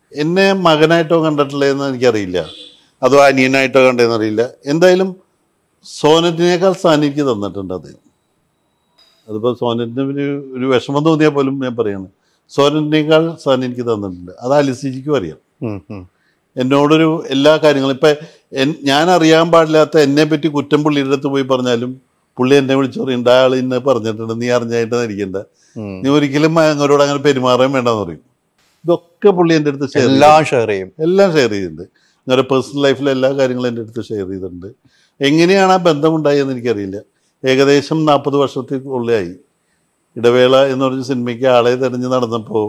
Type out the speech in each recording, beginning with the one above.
എന്നെ മകനായിട്ടോ കണ്ടിട്ടില്ലെന്ന് എനിക്കറിയില്ല, അതോ അനിയനായിട്ടോ കണ്ടതെന്ന് അറിയില്ല. എന്തായാലും സോനറ്റിനേക്കാൾ സ്ഥാനം എനിക്ക് തന്നിട്ടുണ്ട് അത്. അതിപ്പോൾ സോനറ്റിന് ഒരു വിഷമം തോന്നിയാൽ പോലും ഞാൻ പറയാണ്, സോനറ്റിനേക്കാൾ സ്ഥാനം എനിക്ക് തന്നിട്ടുണ്ട്. അത് അലിസിജിക്കും അറിയാം. എന്നോടൊരു എല്ലാ കാര്യങ്ങളും ഇപ്പം ഞാൻ അറിയാൻ പാടില്ലാത്ത എന്നെ പറ്റി കുറ്റം പുള്ളിയുടെ അടുത്ത് പോയി പറഞ്ഞാലും പുള്ളി എന്നെ വിളിച്ചു പറയും, ആൾ ഇന്ന് പറഞ്ഞിട്ടുണ്ട്, നീ അറിഞ്ഞായിട്ട് ഇരിക്കണ്ട, നീ ഒരിക്കലും അങ്ങോട്ട് അങ്ങനെ പെരുമാറാൻ വേണ്ടെന്ന് പറയും. ഇതൊക്കെ പുള്ളി എൻ്റെ അടുത്ത് എല്ലാം ഷെയർ ചെയ്തിട്ടുണ്ട്. അങ്ങനെ പേഴ്സണൽ ലൈഫിലെ എല്ലാ കാര്യങ്ങളും എൻ്റെ അടുത്ത് ഷെയർ ചെയ്തിട്ടുണ്ട്. എങ്ങനെയാണ് ആ ബന്ധമുണ്ടായെന്ന് എനിക്കറിയില്ല. ഏകദേശം 40 വർഷത്തിനുള്ളിലായി. ഇടവേള എന്ന് പറഞ്ഞ സിനിമയ്ക്ക് ആളെ തെരഞ്ഞ് നടന്നപ്പോൾ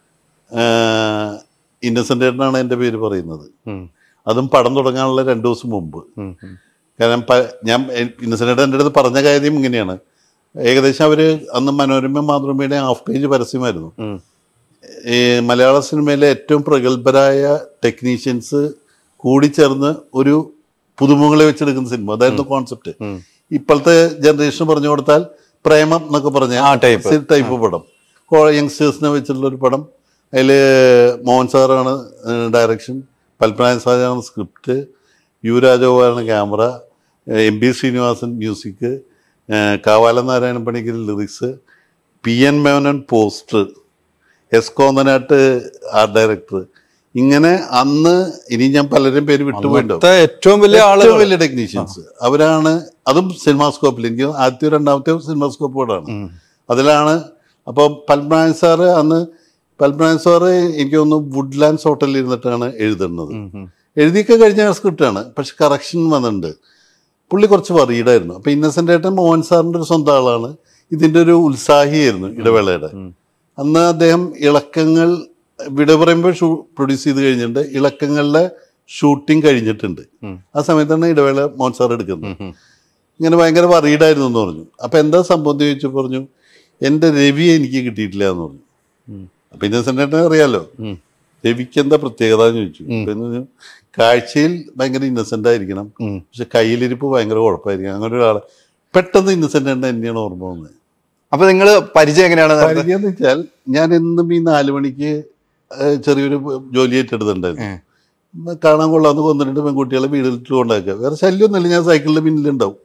ഇന്നസെൻ്റ് ഏട്ടനാണ് എൻ്റെ പേര് പറയുന്നത്. അതും പടം തുടങ്ങാനുള്ള 2 ദിവസം മുമ്പ്. കാരണം ഞാൻ ഇന്നസെൻ്റ് ഏട്ടൻ എൻ്റെ അടുത്ത് പറഞ്ഞ കാര്യം ഇങ്ങനെയാണ്. ഏകദേശം അവർ അന്ന് മനോരമ മാതൃഭൂമിയുടെ ഹാഫ് പേജ് പരസ്യമായിരുന്നു. ഈ മലയാള സിനിമയിലെ ഏറ്റവും പ്രഗത്ഭരായ ടെക്നീഷ്യൻസ് കൂടിച്ചേർന്ന് ഒരു പുതുമുഖങ്ങളെ വെച്ചെടുക്കുന്ന സിനിമ, അതായിരുന്നു കോൺസെപ്റ്റ്. ഇപ്പോഴത്തെ ജനറേഷൻ പറഞ്ഞു കൊടുത്താൽ പ്രേമം എന്നൊക്കെ പറഞ്ഞ ടൈപ്പ് പടം, യങ്സ്റ്റേഴ്സിനെ വെച്ചിട്ടുള്ളൊരു പടം. അതിൽ മോഹൻ സാറാണ് ഡയറക്ഷൻ, പത്മനാഭൻ സാറാണ് സ്ക്രിപ്റ്റ്, യുവരാജോവാണ് camera, M B Sreenivasan music, Kavalam Narayana Panicker lyrics, P N Menon poster, S Konnanat art director. ഇങ്ങനെ അന്ന് ഇനി ഞാൻ പലരും പേര് വിട്ടുപോയിട്ടുണ്ടാവും. ഏറ്റവും വലിയ ടെക്നീഷ്യൻസ് അവരാണ്. അതും സിനിമാസ്കോപ്പിൽ, എനിക്ക് ആദ്യത്തെ 2ാമത്തെ സിനിമാസ്കോപ്പ് കൂടാണ്. അതിലാണ്. അപ്പോൾ പത്മനാഭൻ സാറ് എനിക്ക് തോന്നുന്നു വുഡ്ലാൻഡ്സ് ഹോട്ടലിൽ ഇരുന്നിട്ടാണ് എഴുതുന്നത്. എഴുതിയൊക്കെ കഴിഞ്ഞ സ്ക്രിപ്റ്റാണ്, പക്ഷെ കറക്ഷൻ വന്നിട്ടുണ്ട്. പുള്ളി കുറച്ച് വറീഡായിരുന്നു. അപ്പോൾ ഇന്നസെൻ്റ് ഏട്ടൻ മോഹൻ സാറിൻ്റെ ഒരു സ്വന്തം ആളാണ്. ഇതിൻ്റെ ഒരു ഉത്സാഹിയായിരുന്നു ഇടവേളയുടെ. അന്ന് അദ്ദേഹം ഇളക്കങ്ങൾ വിട പറയുമ്പോൾ പ്രൊഡ്യൂസ് ചെയ്ത് കഴിഞ്ഞിട്ടുണ്ട്. ഇളക്കങ്ങളുടെ ഷൂട്ടിങ് കഴിഞ്ഞിട്ടുണ്ട്. ആ സമയത്താണ് ഇടവേള മോഹൻ സാർ എടുക്കുന്നത്. ഇങ്ങനെ ഭയങ്കര വറീഡായിരുന്നു എന്ന് പറഞ്ഞു. അപ്പം എന്താ സംഭവം ചോദിച്ചു പറഞ്ഞു, എൻ്റെ രവി എനിക്ക് കിട്ടിയിട്ടില്ല എന്ന് പറഞ്ഞു. അപ്പം ഇന്നസെൻ്റ് ഏട്ടനെ അറിയാലോ, രവിക്ക് എന്താ പ്രത്യേകത എന്ന് ചോദിച്ചു. പറഞ്ഞു കാഴ്ചയിൽ ഭയങ്കര ഇന്നസെൻ്റ് ആയിരിക്കണം, പക്ഷെ കയ്യിലിരിപ്പ് ഭയങ്കര കുഴപ്പമായിരിക്കും. അങ്ങനെ ഒരാൾ പെട്ടെന്ന് ഇന്നസെൻ്റ് ഏട്ടൻ എന്നെയാണ് ഓർമ്മ വന്നത്. അപ്പോൾ നിങ്ങൾ പരിചയം എങ്ങനെയാണ്? പരിചയം എന്ന് വെച്ചാൽ ഞാൻ എന്നും ഈ 4 മണിക്ക് ചെറിയൊരു ജോലി ഏറ്റെടുത്തിട്ടുണ്ടായിരുന്നു. കാണാൻ കൊള്ളാന്ന് 1-2 പെൺകുട്ടികളെ വീട്ടിലിട്ട് കൊണ്ടാക്കുക. വേറെ ശല്യമൊന്നുമില്ല. ഞാൻ സൈക്കിളിൻ്റെ പിന്നിലുണ്ടാവും.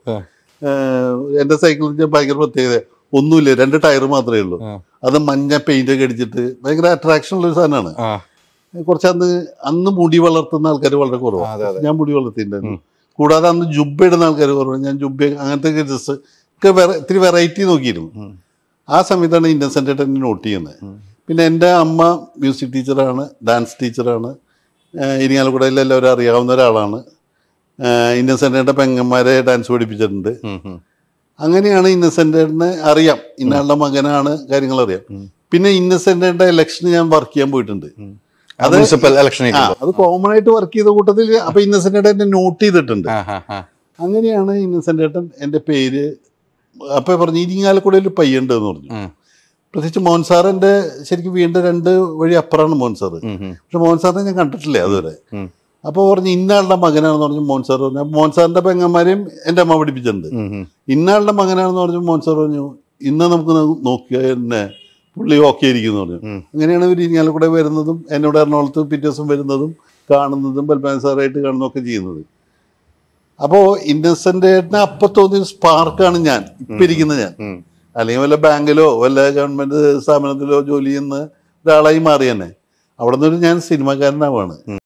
എൻ്റെ സൈക്കിളിന് ഭയങ്കര പ്രത്യേകത ഒന്നുമില്ല, 2 ടയർ മാത്രമേ ഉള്ളൂ. അത് മഞ്ഞ പെയിൻ്റൊക്കെ അടിച്ചിട്ട് ഭയങ്കര അട്രാക്ഷൻ ഉള്ളൊരു സാധനമാണ്. കുറച്ച് അന്ന് മുടി വളർത്തുന്ന ആൾക്കാർ വളരെ കുറവാണ്. ഞാൻ മുടി വളർത്തിയിട്ടുണ്ടായിരുന്നു. കൂടാതെ അന്ന് ജുബ്ബ ഇടുന്ന ആൾക്കാർ കുറവാണ്. ഞാൻ ജുബ്ബ അങ്ങനത്തെ ഡ്രസ്സ് ഒക്കെ ഇത്തിരി വെറൈറ്റി നോക്കിയിരുന്നു. ആ സമയത്താണ് ഇന്നസെൻ്റ് ഏട്ടൻ നോട്ട് ചെയ്യുന്നത്. പിന്നെ എൻ്റെ അമ്മ മ്യൂസിക് ടീച്ചറാണ്, ഡാൻസ് ടീച്ചറാണ്. ഇരിങ്ങാലക്കുടയിൽ എല്ലാവരും അറിയാവുന്ന ഒരാളാണ്. ഇന്നസെൻ്റ് ഏട്ടൻ പെങ്ങന്മാരെ ഡാൻസ് പഠിപ്പിച്ചിട്ടുണ്ട്. അങ്ങനെയാണ് ഇന്നസെൻ്റ് ഏട്ടനെ അറിയാം, ഇന്നയാളുടെ മകനാണ്, കാര്യങ്ങൾ അറിയാം. പിന്നെ ഇന്നസെൻ്റ് ഏട്ടൻ്റെ ഇലക്ഷന് ഞാൻ വർക്ക് ചെയ്യാൻ പോയിട്ടുണ്ട്. അത് കോമൺ ആയിട്ട് വർക്ക് ചെയ്ത കൂട്ടത്തിൽ. അപ്പൊ ഇന്നസെൻ്റ് ഏട്ടൻ എന്നെ നോട്ട് ചെയ്തിട്ടുണ്ട്. അങ്ങനെയാണ് ഇന്നസെൻ്റ് ഏട്ടൻ എൻ്റെ പേര്. അപ്പം പറഞ്ഞു ഇരിങ്ങാലക്കുടയിൽ ഒരു പയ്യുണ്ട് എന്ന് പറഞ്ഞു. പ്രത്യേകിച്ച് മോഹൻ സാർ എൻ്റെ ശരിക്കും വീണ്ടും 2 വഴി അപ്പുറമാണ് മോഹൻ സാറ്. പക്ഷെ മോഹൻ സാറിനെ ഞാൻ കണ്ടിട്ടില്ല അതുവരെ. അപ്പോൾ പറഞ്ഞു ഇന്നയാളുടെ മകനാണെന്ന് പറഞ്ഞു മോഹൻ സാർ പറഞ്ഞു. മോഹൻ സാറിൻ്റെ പെങ്ങന്മാരെയും എൻ്റെ അമ്മ പഠിപ്പിച്ചിട്ടുണ്ട്. ഇന്നയാളുടെ മകനാണെന്ന് പറഞ്ഞു. മോഹൻ സാർ പറഞ്ഞു ഇന്ന് നമുക്ക് നോക്കിയാൽ എന്നെ പുള്ളി ഓക്കെ ആയിരിക്കും എന്ന് പറഞ്ഞു. അങ്ങനെയാണ് ഇവർ ഇരിങ്ങാലക്കുട വരുന്നതും എന്നോട് എറണാകുളത്ത് പിറ്റേ ദിവസം വരുന്നതും കാണുന്നതും പത്മനാഭൻ സാറായിട്ട് കാണുന്നതൊക്കെ ചെയ്യുന്നത്. അപ്പോൾ ഇന്നസെൻ്റ് ഏട്ടന് അപ്പം തോന്നിയ സ്പാർക്കാണ് ഞാൻ ഇപ്പം ഇരിക്കുന്ന ഞാൻ. അല്ലെങ്കിൽ വല്ല ബാങ്കിലോ വല്ല ഗവൺമെൻറ് സ്ഥാപനത്തിലോ ജോലി ചെയ്യുന്ന ഒരാളായി മാറി തന്നെ. അവിടെ നിന്ന് ഞാൻ സിനിമാക്കാരനാവാണ്.